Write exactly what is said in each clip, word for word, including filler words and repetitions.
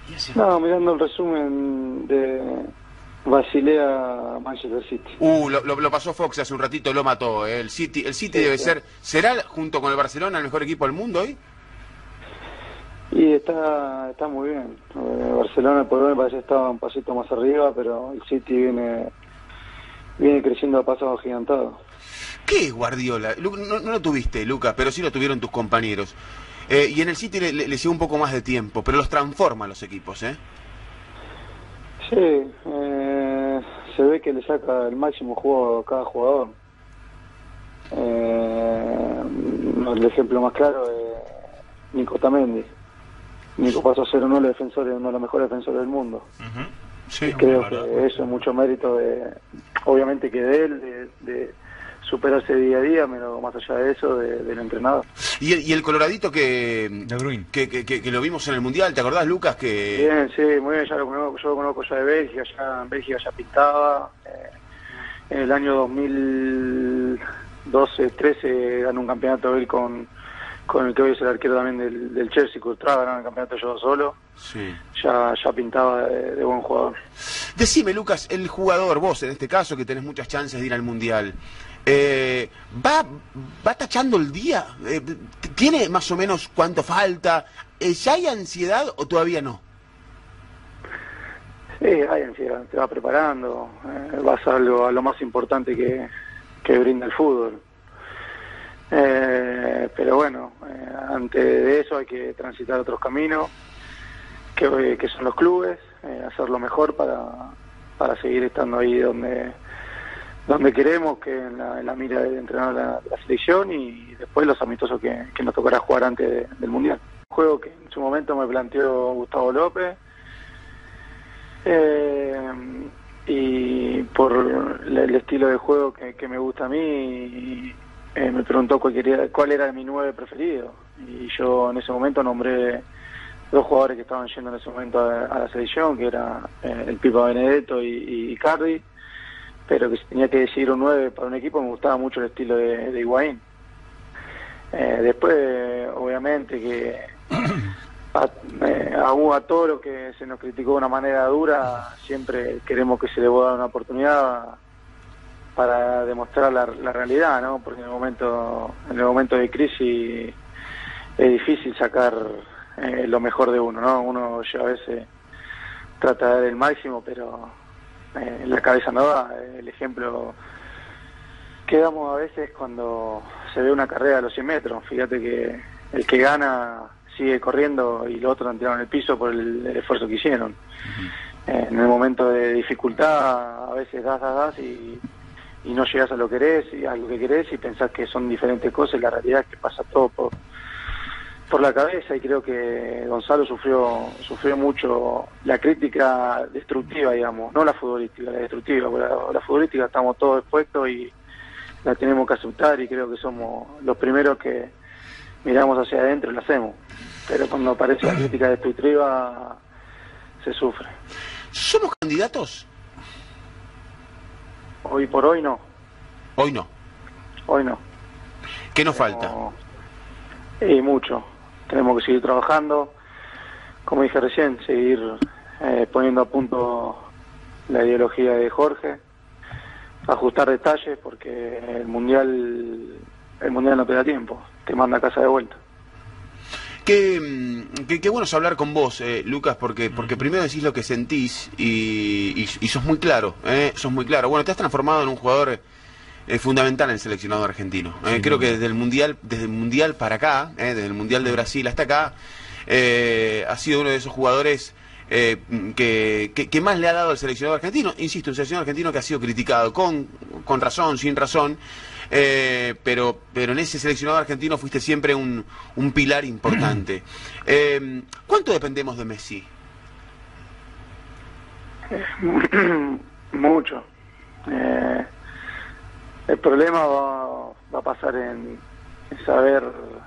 No, mirando el resumen de Basilea Manchester City. Uh, lo, lo, lo pasó Fox hace un ratito, lo mató. ¿eh? El City, el City Sí, debe sí. ser, ¿será junto con el Barcelona el mejor equipo del mundo hoy? Y está está muy bien. Eh, Barcelona por hoy me parece que estaba un pasito más arriba, pero el City viene viene creciendo a pasos agigantados. ¿Qué es Guardiola? Lu- No, no lo tuviste, Lucas, pero sí lo tuvieron tus compañeros. Eh, y en el City le, le, le lleva un poco más de tiempo, pero los transforma los equipos, ¿eh? Sí, eh, se ve que le saca el máximo juego a cada jugador. Eh, el ejemplo más claro es Nico Tamendi. Nico pasó a ser uno de los defensores, uno de los mejores defensores del mundo. Uh-huh. Sí, Y creo la verdad. que eso es mucho mérito de, obviamente que de él, de, de superarse día a día, pero más allá de eso, de, del entrenador. Y el, y el coloradito que, De Bruyne. que, que, que, que lo vimos en el Mundial, ¿te acordás, Lucas? Que Bien, sí, muy bien, ya lo conozco, yo lo conozco ya de Bélgica, ya en Bélgica ya pintaba. Eh, en el año dos mil doce trece ganó un campeonato él con, con el que hoy es el arquero también del, del Chelsea, Courtois, ganó el campeonato yo solo. sí. Ya, ya pintaba de, de buen jugador. Decime, Lucas, el jugador, vos en este caso, que tenés muchas chances de ir al Mundial, eh, ¿va, ¿va tachando el día? Eh, ¿Tiene más o menos cuánto falta? Eh, ¿Ya hay ansiedad o todavía no? Sí, hay ansiedad, te va preparando, eh, vas a lo, a lo más importante que, que brinda el fútbol. Eh, pero bueno, eh, antes de eso hay que transitar otros caminos, que, que son los clubes, eh, hacerlo mejor para, para seguir estando ahí donde donde queremos, que en la, en la mira del entrenador de la, de la selección, y después los amistosos que, que nos tocará jugar antes de, del Mundial. Un juego que en su momento me planteó Gustavo López, eh, y por el, el estilo de juego que, que me gusta a mí, eh, me preguntó cuál, quería, cuál era mi nueve preferido, y yo en ese momento nombré dos jugadores que estaban yendo en ese momento a, a la selección, que era eh, el Pipa Benedetto y, y Icardi, pero que si tenía que decidir un nueve para un equipo me gustaba mucho el estilo de, de Higuaín. Eh, después, obviamente, que a, eh, a, a todo lo que se nos criticó de una manera dura, siempre queremos que se le pueda dar una oportunidad para demostrar la, la realidad, ¿no? Porque en el momento, en el momento de crisis es difícil sacar eh, lo mejor de uno, ¿no? Uno ya a veces trata de dar el máximo, pero Eh, la cabeza no da. El ejemplo que damos a veces cuando se ve una carrera a los cien metros. Fíjate que el que gana sigue corriendo y los otros han tirado en el piso por el, el esfuerzo que hicieron. Uh-huh. Eh, en el momento de dificultad a veces das, das, das y, y no llegas a lo que querés, y a lo que querés y pensás que son diferentes cosas, y la realidad es que pasa todo por por la cabeza, y creo que Gonzalo sufrió sufrió mucho la crítica destructiva, digamos, no la futbolística, la destructiva. La, la futbolística estamos todos expuestos y la tenemos que aceptar, y creo que somos los primeros que miramos hacia adentro y lo hacemos, pero cuando aparece la crítica destructiva se sufre. ¿Somos candidatos? Hoy por hoy no. Hoy no. Hoy no. ¿Qué nos Pero, falta? Y mucho. Tenemos que seguir trabajando, como dije recién, seguir eh, poniendo a punto la ideología de Jorge, ajustar detalles, porque el mundial el mundial no te da tiempo, te manda a casa de vuelta. Qué, qué, qué bueno es hablar con vos, eh, Lucas, porque porque primero decís lo que sentís y, y, y sos muy claro, eh, sos muy claro. Bueno, te has transformado en un jugador eh, fundamental en el seleccionado argentino. Eh, sí, creo no, que no. desde el mundial, desde el mundial para acá, eh, desde el mundial de Brasil hasta acá, eh, ha sido uno de esos jugadores eh, que, que, que más le ha dado al seleccionado argentino. Insisto, un seleccionado argentino que ha sido criticado con con razón, sin razón. Eh, pero pero en ese seleccionado argentino fuiste siempre un, un pilar importante. Eh, ¿Cuánto dependemos de Messi? Mucho. Eh, el problema va, va a pasar en, en saber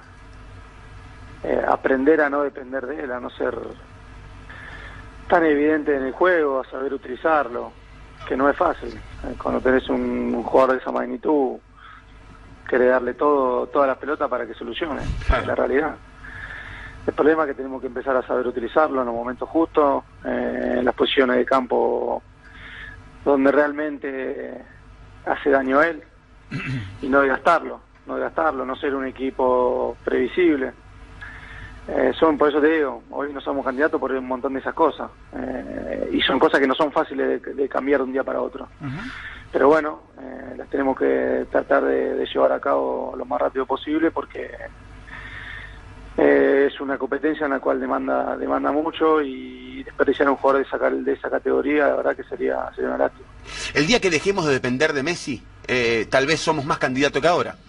eh, aprender a no depender de él, a no ser tan evidente en el juego, a saber utilizarlo, que no es fácil. Eh, cuando tenés un, un jugador de esa magnitud, querés darle todo, toda la pelota para que solucione, Claro. es la realidad. El problema es que tenemos que empezar a saber utilizarlo en los momentos justos, eh, en las posiciones de campo donde realmente hace daño a él, y no desgastarlo, no desgastarlo, no ser un equipo previsible. Eh, son, por eso te digo, hoy no somos candidatos por un montón de esas cosas, eh, y son cosas que no son fáciles de, de cambiar de un día para otro. Uh-huh. Pero bueno, eh, las tenemos que tratar de, de llevar a cabo lo más rápido posible, porque eh, es una competencia en la cual demanda demanda mucho, y desperdiciar a un jugador de esa, de esa categoría, la verdad que sería, sería una lástima. El día que dejemos de depender de Messi, eh, tal vez somos más candidatos que ahora.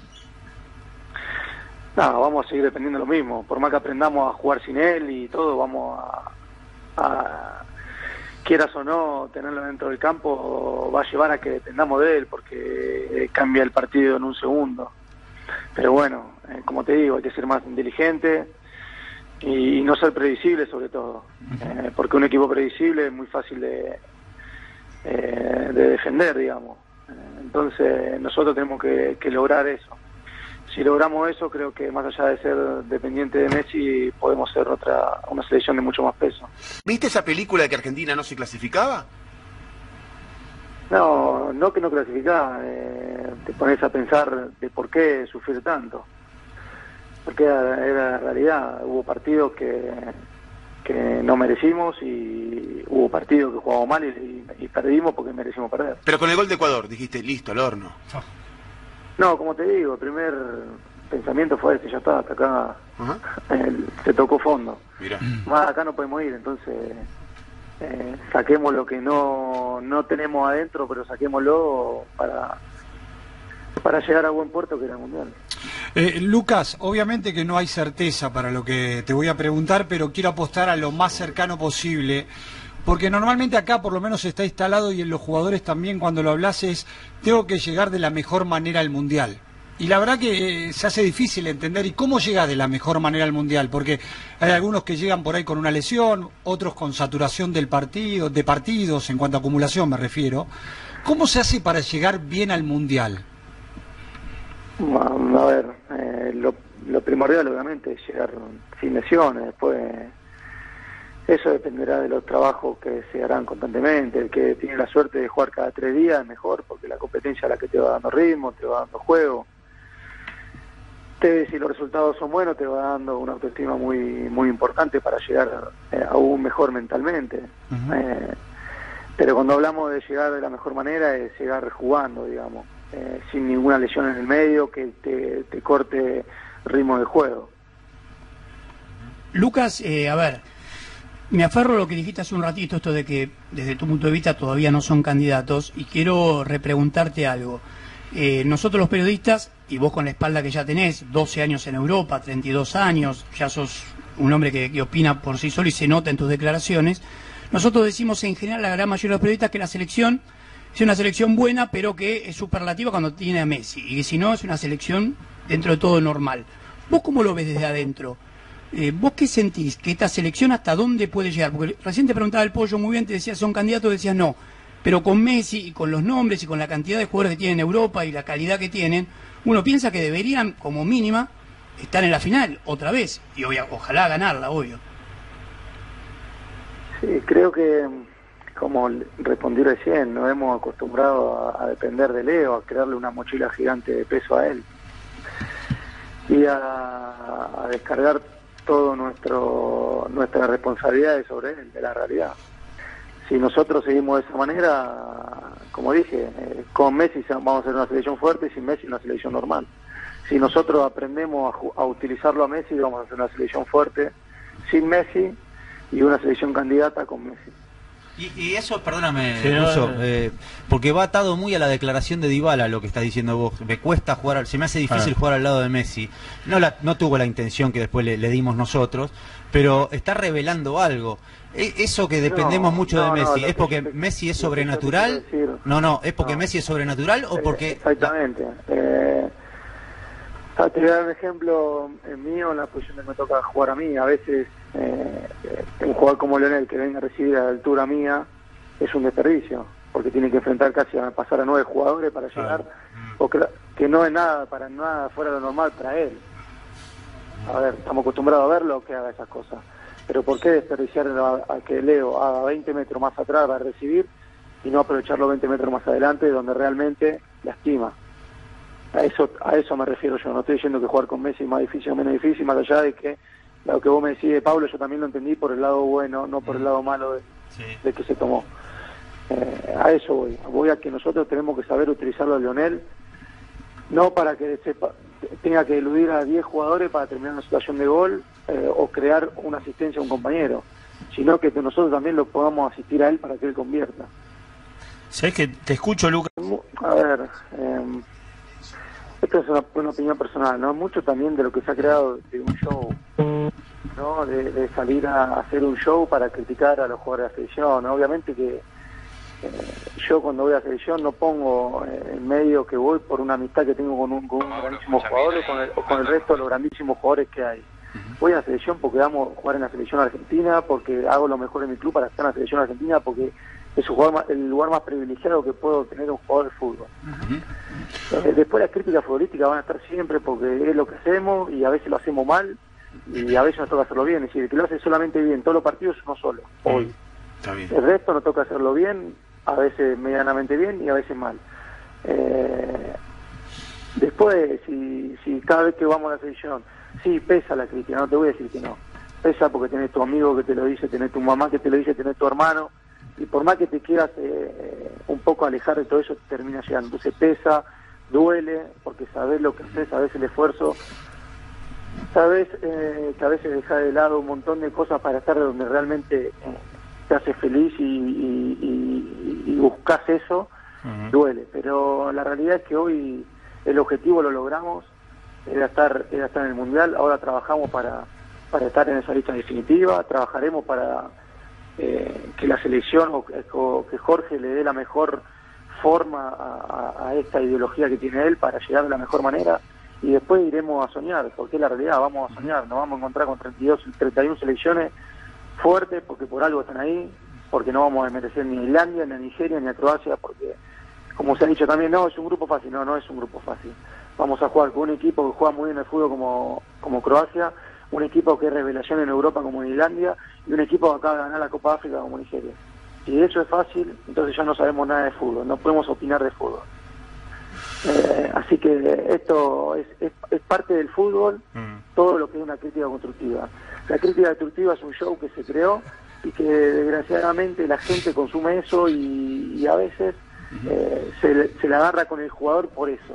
No, vamos a seguir dependiendo de lo mismo. Por más que aprendamos a jugar sin él y todo, vamos a, a quieras o no, tenerlo dentro del campo va a llevar a que dependamos de él, porque cambia el partido en un segundo. Pero bueno, eh, como te digo, hay que ser más inteligente y no ser previsible sobre todo, eh, porque un equipo previsible es muy fácil de, eh, de defender, digamos. Eh, entonces nosotros tenemos que, que lograr eso. Si logramos eso, creo que más allá de ser dependiente de Messi, podemos ser otra una selección de mucho más peso. ¿Viste esa película de que Argentina no se clasificaba? No, no que no clasificaba, eh, te pones a pensar de por qué sufrir tanto. Porque era, era la realidad, hubo partidos que, que no merecimos, y hubo partidos que jugamos mal y, y perdimos porque merecimos perder. Pero con el gol de Ecuador dijiste, listo, al horno. Oh. No, como te digo, el primer pensamiento fue este, ya está, hasta acá uh-huh. el, se tocó fondo. Mirá. Más acá no podemos ir, entonces eh, saquemos lo que no, no tenemos adentro, pero saquémoslo para, para llegar a buen puerto, que era el Mundial. Eh, Lucas, obviamente que no hay certeza para lo que te voy a preguntar, pero quiero apostar a lo más cercano posible. Porque normalmente acá por lo menos está instalado, y en los jugadores también, cuando lo hablas, es tengo que llegar de la mejor manera al Mundial. Y la verdad que eh, se hace difícil entender, ¿y cómo llega de la mejor manera al Mundial? Porque hay algunos que llegan por ahí con una lesión, otros con saturación del partido, de partidos, en cuanto a acumulación me refiero. ¿Cómo se hace para llegar bien al Mundial? A ver, eh, lo, lo primordial obviamente es llegar sin lesiones, después... Eso dependerá de los trabajos que se harán constantemente. El que tiene la suerte de jugar cada tres días es mejor, porque la competencia es la que te va dando ritmo, te va dando juego. Te, si los resultados son buenos, te va dando una autoestima muy muy importante para llegar eh, aún mejor mentalmente. Uh-huh. eh, pero cuando hablamos de llegar de la mejor manera, es llegar jugando, digamos, eh, sin ninguna lesión en el medio que te, te corte ritmo de juego. Lucas, eh, a ver... Me aferro a lo que dijiste hace un ratito, esto de que desde tu punto de vista todavía no son candidatos, y quiero repreguntarte algo. Eh, nosotros los periodistas, y vos con la espalda que ya tenés, doce años en Europa, treinta y dos años, ya sos un hombre que, que opina por sí solo y se nota en tus declaraciones, nosotros decimos en general, la gran mayoría de los periodistas, que la selección es una selección buena, pero que es superlativa cuando tiene a Messi, y que si no es una selección dentro de todo normal. ¿Vos cómo lo ves desde adentro? Eh, ¿Vos qué sentís? ¿Que esta selección hasta dónde puede llegar? Porque recién te preguntaba el Pollo muy bien, te decía, son candidatos, decías no. Pero con Messi y con los nombres y con la cantidad de jugadores que tienen en Europa y la calidad que tienen, uno piensa que deberían, como mínima, estar en la final otra vez. Y obvio, ojalá ganarla, obvio. Sí, creo que, como respondí recién, nos hemos acostumbrado a, a depender de Leo, a crearle una mochila gigante de peso a él. Y a, a descargar todo nuestro nuestras responsabilidades sobre él, de la realidad. Si nosotros seguimos de esa manera, como dije, eh, con Messi vamos a ser una selección fuerte, y sin Messi una selección normal. Si nosotros aprendemos a, a utilizarlo a Messi, vamos a ser una selección fuerte sin Messi y una selección candidata con Messi. Y, y eso, perdóname, sí, Russo, eh, porque va atado muy a la declaración de Dybala, lo que estás diciendo vos. Me cuesta jugar, se me hace difícil ah. jugar al lado de Messi. No la, no tuvo la intención que después le, le dimos nosotros, pero está revelando algo. E, eso que dependemos no, mucho no, de Messi, no, ¿es porque te, Messi es sobrenatural? No, no, ¿es porque no. Messi es sobrenatural o porque...? Exactamente. Eh, te voy a dar un ejemplo mío en la posición que me toca jugar a mí. A veces eh, un jugador como Lionel que venga a recibir a la altura mía es un desperdicio, porque tiene que enfrentar casi a pasar a nueve jugadores para llegar, ah. o que, que no es nada, para nada fuera de lo normal para él. a ver, estamos acostumbrados a verlo que haga esas cosas. Pero ¿por qué desperdiciar a, a que Leo haga veinte metros más atrás para recibir y no aprovechar los veinte metros más adelante donde realmente lastima? A eso a eso me refiero yo. No estoy diciendo que jugar con Messi es más difícil o menos difícil, más allá de que lo que vos me decís de Pablo, yo también lo entendí por el lado bueno, no por el lado malo de, sí. de que se tomó. Eh, a eso voy. Voy a que nosotros tenemos que saber utilizarlo a Lionel, no para que sepa, tenga que eludir a diez jugadores para terminar una situación de gol eh, o crear una asistencia a un compañero, sino que nosotros también lo podamos asistir a él para que él convierta. ¿Sabes que te escucho, Lucas? A ver, eh, esto es una, una opinión personal, ¿no? Mucho también de lo que se ha creado de un show, ¿no? De, de salir a hacer un show para criticar a los jugadores de la selección. Obviamente que eh, yo cuando voy a la selección no pongo eh, en medio que voy por una amistad que tengo con un, con un grandísimo jugador o con, el, o con el resto de los grandísimos jugadores que hay. Voy a la selección porque vamos a jugar en la selección argentina, porque hago lo mejor en mi club para estar en la selección argentina, porque es el, jugador más, el lugar más privilegiado que puedo tener un jugador de fútbol. Uh-huh. eh, después las críticas futbolísticas van a estar siempre porque es lo que hacemos y a veces lo hacemos mal y a veces nos toca hacerlo bien. Es decir, el que lo hace solamente bien todos los partidos uno solo, hoy. Uh-huh. Está bien. El resto nos toca hacerlo bien, a veces medianamente bien y a veces mal. Eh, después, si, si cada vez que vamos a la selección, sí, pesa la crítica, no te voy a decir que no. Pesa porque tenés tu amigo que te lo dice, tenés tu mamá que te lo dice, tenés tu hermano. Y por más que te quieras eh, un poco alejar de todo eso, te termina llegando. Entonces pesa, duele, porque sabés lo que haces, sabés el esfuerzo, sabés eh, que a veces dejás de lado un montón de cosas para estar donde realmente eh, te hace feliz y, y, y, y buscas eso, uh-huh. Duele. Pero la realidad es que hoy el objetivo lo logramos, era estar, era estar en el Mundial. Ahora trabajamos para, para estar en esa lista definitiva, trabajaremos para Eh, que la selección o, o que Jorge le dé la mejor forma a, a esta ideología que tiene él para llegar de la mejor manera y después iremos a soñar, porque es la realidad, vamos a soñar, nos vamos a encontrar con treinta y dos, treinta y una selecciones fuertes porque por algo están ahí, porque no vamos a merecer ni a Islandia, ni a Nigeria, ni a Croacia, porque como se ha dicho también, no, es un grupo fácil, no, no es un grupo fácil. Vamos a jugar con un equipo que juega muy bien el fútbol como, como Croacia, un equipo que es revelación en Europa como en Islandia y un equipo que acaba de ganar la Copa África como Nigeria. Si eso es fácil, entonces ya no sabemos nada de fútbol, no podemos opinar de fútbol. Eh, así que esto es, es, es parte del fútbol, mm. todo lo que es una crítica constructiva. La crítica constructiva es un show que se creó y que desgraciadamente la gente consume eso y, y a veces eh, se, se la agarra con el jugador por eso.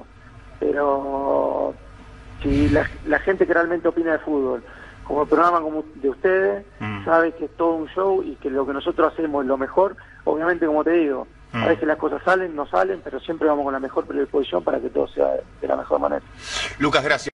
Pero si la, la gente que realmente opina de fútbol, como el programa como de ustedes, mm. sabe que es todo un show y que lo que nosotros hacemos es lo mejor. Obviamente, como te digo, mm. a veces las cosas salen, no salen, pero siempre vamos con la mejor predisposición para que todo sea de la mejor manera. Lucas, gracias.